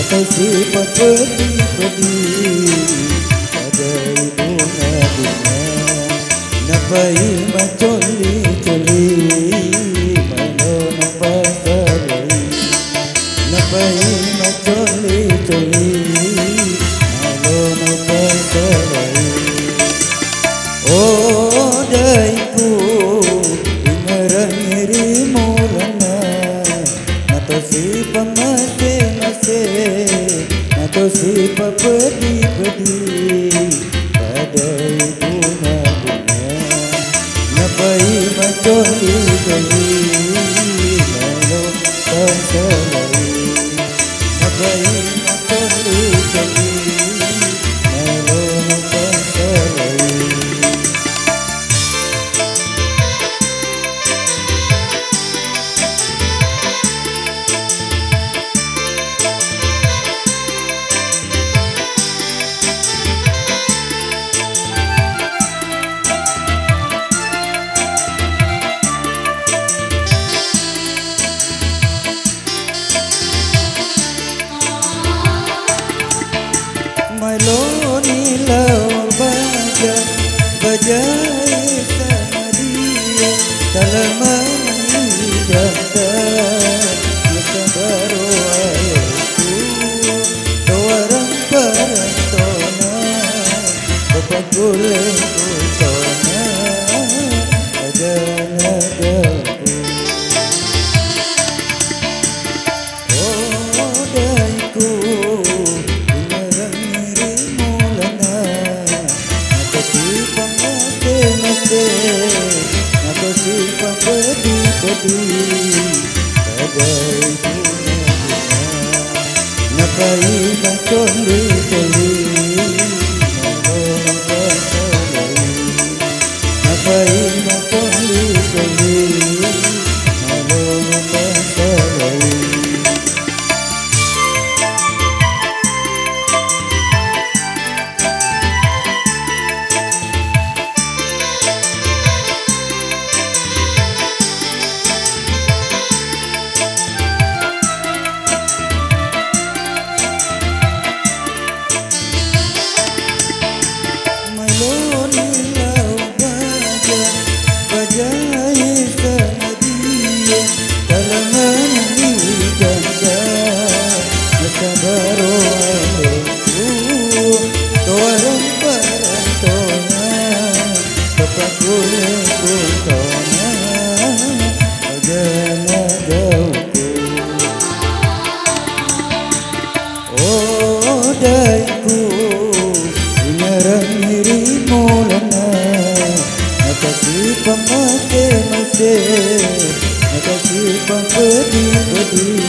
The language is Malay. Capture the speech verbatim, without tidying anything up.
atau sifat pedih-pedih pada bunga-bunga napai macoli-coli maino napai sarai napai macoli-coli maino napai sarai. Oh daiku ingarang-iri mulana nato sifat masing-masing nato sifat pedih-pedih pada bunga-bunga napai macoli-coli maino napai sarai napai macoli-coli maino napai sarai. Maloni laur baja bajai samadia dalam menjata kita baru ayatku tawaran perantona bapak guleng kusona ada nadaku. Oh daiku atau sifat pedih-pedih bagai bunga-bunga napai macoli-coli maino napai sarai napai macoli-coli maino napai sarai. Oh daiku ingarang-iri mulana atau sifat masing-masing atau sifat pedih-pedih